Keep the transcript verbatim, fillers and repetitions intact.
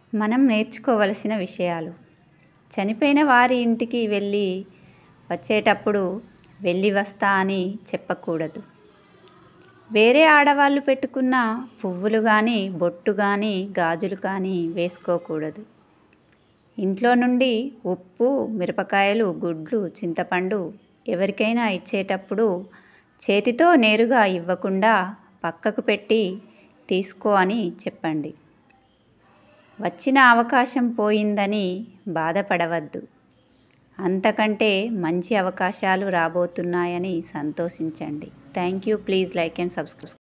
మనం నేర్చుకోవలసిన విషయాలు. చనిపోయిన వారి ఇంటికి వెళ్ళి వచ్చేటప్పుడు వెళ్ళి వస్తా అని చెప్పకూడదు. వేరే ఆడవాళ్ళు పెట్టుకున్న పువ్వులు కానీ బొట్టు కానీ గాజులు కానీ వేసుకోకూడదు. ఇంట్లో నుండి ఉప్పు, మిరపకాయలు, గుడ్లు, చింతపండు ఎవరికైనా ఇచ్చేటప్పుడు చేతితో నేరుగా ఇవ్వకుండా పక్కకు పెట్టి తీసుకో అని చెప్పండి. వచ్చిన అవకాశం పోయిందని బాధపడవద్దు. అంతకంటే మంచి అవకాశాలు రాబోతున్నాయని సంతోషించండి. Thank you. Please like and subscribe.